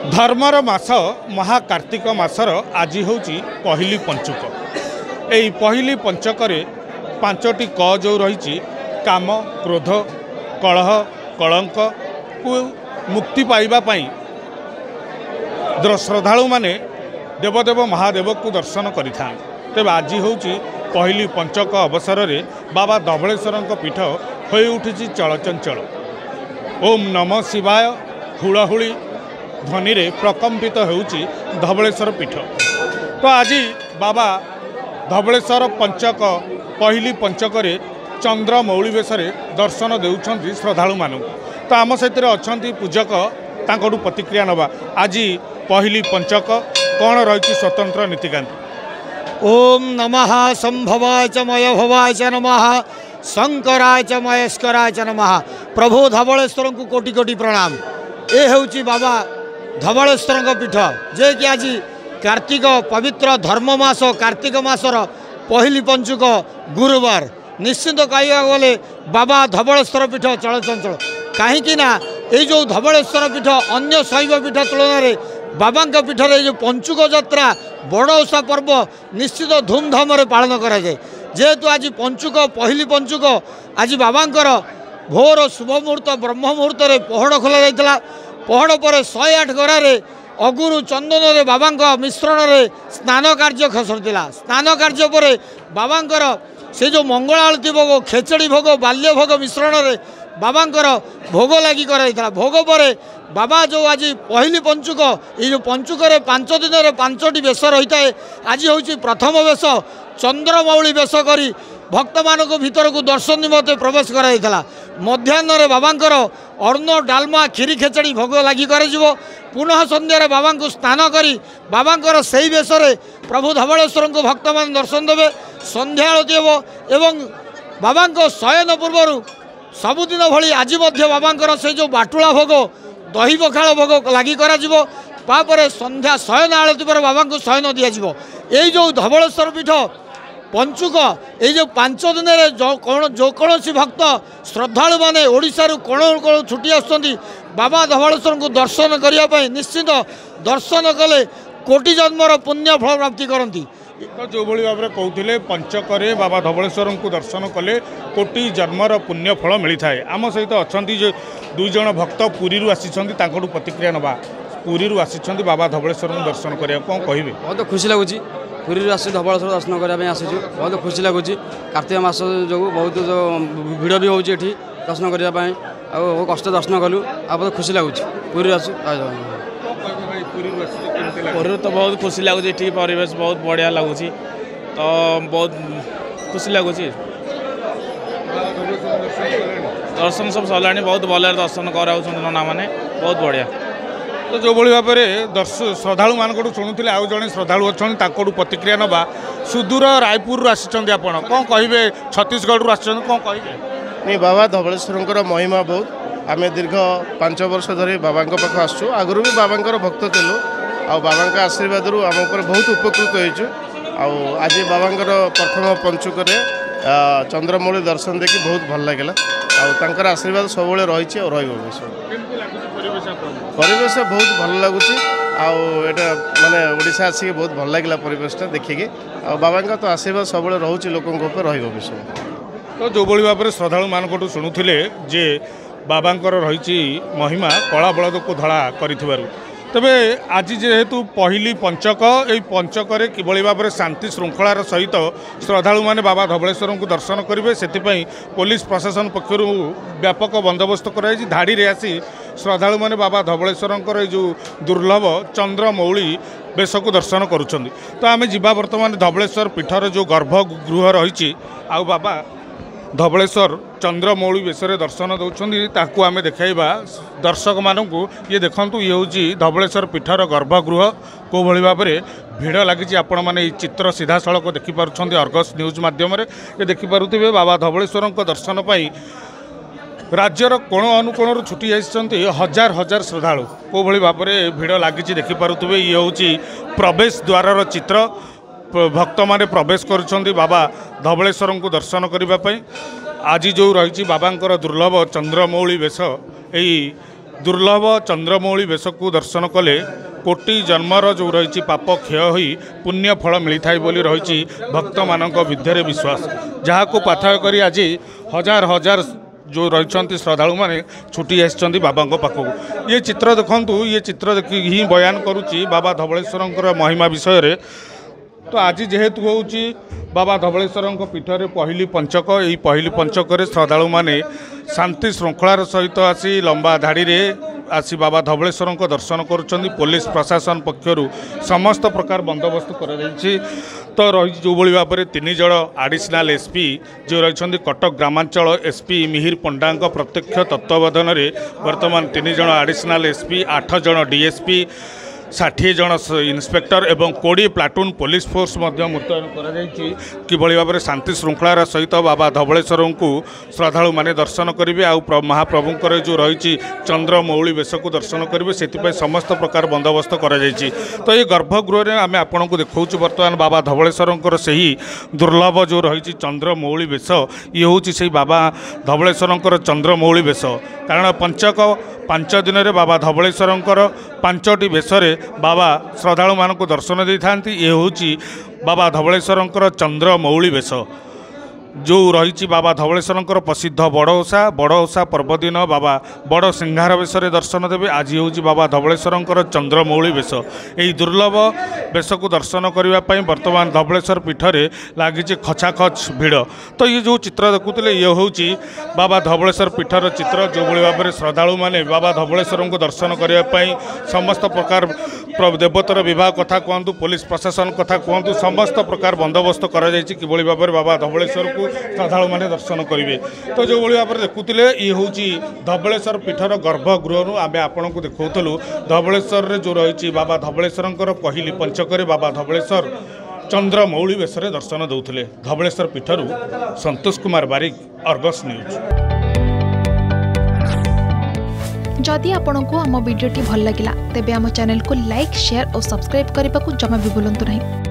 धर्मर मास महाकार्तिक मासर आज हूँ पहली पंचुक। यही पहली पंचक पांचटी क जो रही काम क्रोध कलह कलंक को मुक्ति पाइबापी श्रद्धालु माने देवदेव महादेव को दर्शन करें। तेज आज हूँ पहली पंचक अवसर में बाबा धवलेश्वर पीठ हो उठी चलचंचल। ओम नमः शिवाय हुड़ाहुड़ी ध्वनि रे प्रकम्पित होउची धवलेश्वर पीठ। तो आज बाबा धवलेश्वर पंचक पहली पंचक चंद्रमौली बेश दर्शन देउछंती श्रद्धालु मानू। तो आम सहित अच्छा पूजक तांकड़ू प्रतिक्रिया नवा। आज पहली पंचक कौन रही स्वतंत्र नीतिकांति। ओम नमः संभवाय च मय भवाय च नमः शंकराय च महेश्वराय च नमः। प्रभु धवलेश्वर को कोटि कोटि प्रणाम। ए होउची बाबा धवलेश्वर पीठ जे कि आज कार्तिक पवित्र धर्ममास कार्तिक मासर पहली पंचुक गुरुवार निश्चित कहवा गले बाबा धवलेश्वर पीठ चलचंचल। कहीं ये जो धवलेश्वर पीठ अन्य शैव पीठ तुलन बाबा पीठर जो पंचुक यात्रा बड़ ओषा पर्व निश्चित धूमधाम पालन कराए। जेहेतु आज पंचुक पहली पंचुक आज बाबांकर भोर शुभ मुहूर्त ब्रह्म मुहूर्त पहड़ खोल जाता। पहड़ पर 108 गरारे अगुरु चंदन रे बाबा मिश्रण रे स्नान कार्य खसुला। स्नान कार्य पर बाबांकर से जो मंगल आलती भोग खेचड़ी भोग बाल्य भोग मिश्रण रे बाबांकर भोग लगी कराइला। भोग पर बाबा जो आज पहली पंचुक ये जो पंचुक 5 दिन 5टी बेश रही है। आज हूँ प्रथम बेश चंद्रमौली बेश करी भक्त मान भीतर को दर्शन निमंते प्रवेश कराइला। मध्याह्न बाबांकर अर्ण डालमा खीरी खेचड़ी भोग लगी कर पुनः संध्यार बाबा को स्नान करी बाबांकर सही बेश प्रभु धवलेश्वर को भक्त मान दर्शन देवे। संध्या आरती एवं बाबा शयन पूर्व सबुदिन भली आज बाबांकर से जो बाटुला भोग दही पखाल भोग लगी कर संध्या शयन आरती पर बाबा को शयन दिज्व। यही जो धवलेश्वर पीठ पंचुक ये जो 5 दिन जो कौन भक्त श्रद्धालु माने ओडिशा रु कोण कोण छुट्टी आसुंदी बाबा धवलेश्वर को दर्शन करने निश्चित दर्शन कले कोटि जन्मर पुण्य फल प्राप्ति करती। तो जो भाई भाव में कहते पंचक बाबा धवलेश्वर को दर्शन कले कोटि जन्मर पुण्य फल मिलता है। आम सहित अच्छा जो 2 जन भक्त पुरी आसी प्रतिक्रिया नवा। पुरी आसी बाबा धवलेश्वर को दर्शन करें कौन कहे। बहुत खुशी लगुच पुरी आस धवलेश्वर दर्शन करने आसीचु। बहुत खुशी लगुच कार्तिक मास जो बहुत जो भिड़ भी होती दर्शन करने आ कष्ट दर्शन कलु आ बहुत खुशी लगुच पुरी आसु। पुरी तो बहुत खुशी लगुच परिवेश बहुत बढ़िया लगुच तो बहुत खुशी लगुच। दर्शन सब सरला बहुत भल दर्शन कराऊँ नना मैंने बहुत बढ़िया। तो जो भाई भाव में श्रद्धालु मान शुणुले आउ जड़े श्रद्धालु अच्छा प्रतिक्रिया नवा। सुदूर रायपुर आसी आप कौन कहे छत्तीसगढ़ आस कौन कहे। नहीं बाबा धवलेश्वर महिमा बहुत आम दीर्घ 5 वर्ष धरी बाबा पाख आसु आगु भी बाबा भक्त थिलु आ बाबा आशीर्वाद आम बहुत उपकृत हो। आज बाबा प्रथम पंचुक चंद्रमौली दर्शन देखी बहुत भल लगे और आशीर्वाद सब रही और परिवेश बहुत भल लगुच आटा माने ओडिशा आसिक बहुत भल लगे परिवेशटा देखिए बाबा तो आशीर्वाद सब रोचे लोकों विषय। तो जो भाई भाव में श्रद्धालु मान शुणुले जे बाबांकर रही महिमा कला बलद को धड़ा कर तेबे आज जेहेतु पहली पंचक यही पंचक किभली भाव में शांति श्रृंखलार सहित श्रद्धालु माने बाबा धवलेश्वर को दर्शन करेंगे से पुलिस प्रशासन पक्षर व्यापक बंदोबस्त कराई। धाड़ी रे आसी श्रद्धालु माने बाबा धवलेश्वर जो दुर्लभ चंद्रमौली बेश को दर्शन करुँच। तो आम जीवा बर्तमान धवलेश्वर पीठर जो गर्भगृह रही आ बाबा धवलेश्वर चंद्रमौली बेश दर्शन दौरान आम देखा दर्शक मानू ये देखु ये हूँ धवलेश्वर पीठर गर्भगृह को भली भाव में भिड़ लगी। आपण मैंने चित्र सीधा सड़क देखिपुं अर्गस न्यूज मध्यम ये देखिपे बाबा धवलेश्वर दर्शन पाई राज्यर कोण अनुकोण छुट्टी जाती हजार हजार श्रद्धालु को भली भाव में भिड़ लगी देखिपे। ये हूँ प्रवेश द्वार चित्र भक्त माने प्रवेश कर बाबा धवलेश्वर को दर्शन करने। आज जो रही बाबांकर दुर्लभ चंद्रमौली बेश यही दुर्लभ चंद्रमौली बेश को दर्शन कले कोटि जन्मर जो रही पाप क्षय हो पुण्य फल मिलता है बोली रही भक्त मान विद्यारे विश्वास जहाँ को पाथय कर आज हजार हजार जो रही श्रद्धालु मैंने छुट्टी आसी बाबा पाखक ये चित्र देखु ये चित्र देखिक ही बयान करुच्ची बाबा धवलेश्वर महिमा विषय तो आज जेहेतु हूँ बाबा धवलेश्वर पीठर पहली पंचक यही पहली पंचक श्रद्धालु मैंने शांति श्रृंखलार सहित आसी लंबा धाड़ी आसी बाबा धवलेश्वर दर्शन करुँच पुलिस प्रशासन पक्षर समस्त प्रकार बंदोबस्त कर तो रही जो भाव में 3 जन एडिशनल एसपी जो रही कटक ग्रामांचल एसपी मिहिर पंडा प्रत्यक्ष तत्वावधान में वर्तमान 3 जन एडिशनल एसपी 8 जन डीएसपी 60 जन इन्स्पेक्टर एवं 20 प्लाटून पुलिस फोर्स मुतयन कि भाव में शांति श्रृंखलार सहित बाबा धवलेश्वर को श्रद्धालु माने दर्शन करेंगे आ महाप्रभुंकर जो रही चंद्रमौली बेश को दर्शन करेंगे से समस्त प्रकार बंदोबस्त कर तो ये गर्भगृह में आम आपण को देखा बर्तमान बाबा धवलेश्वर से ही दुर्लभ जो रही चंद्रमौली बेश ये हूँ से बाबा धवलेश्वर चंद्रमौली बेश कारण पंचक 5 दिन में बाबा धवलेश्वर 5टी बेशरे बाबा श्रद्धालु मान को दर्शन दे था ये हूँ बाबा धवलेश्वर चंद्रमौली बेश जो रही बाबा धवलेश्वर प्रसिद्ध बड़ओषा पर्व दिन बाबा बड़ सिंहार बेश दर्शन देवे आज हूँ बाबा धवलेश्वर चंद्रमौली बेश यही दुर्लभ बेश को दर्शन करने बर्तमान धवलेश्वर पीठर लगी खचाखच भिड़ तो ये जो चित्र देखुले ये हूँ बाबा धवलेश्वर पीठर चित्र जो भाव में श्रद्धालु मैंने बाबा धवलेश्वर को दर्शन करने समस्त प्रकार देवतर विभाग कथा कहतु पुलिस प्रशासन कथा कहतु समस्त प्रकार बंदोबस्त कर भाव में बाबा धवलेश्वर को श्रद्धालु मैंने दर्शन करेंगे तो जो भाव में देखुले ये हूँ धवलेश्वर पीठर गर्भगृह आम आपण को देखुलु धवलेश्वर जो रही बाबा धवलेश्वर पहली पंचक बाबा धवलेश्वर चंद्रमौली बेश दर्शन देउथिले धवलेश्वर पीठर संतोष कुमार बारिक अर्गस न्यूज। जदि आपंक आम भिडी भल लगा तेब आम चैनल को लाइक शेयर और सब्सक्राइब करने को जमा भी भूलु नहीं।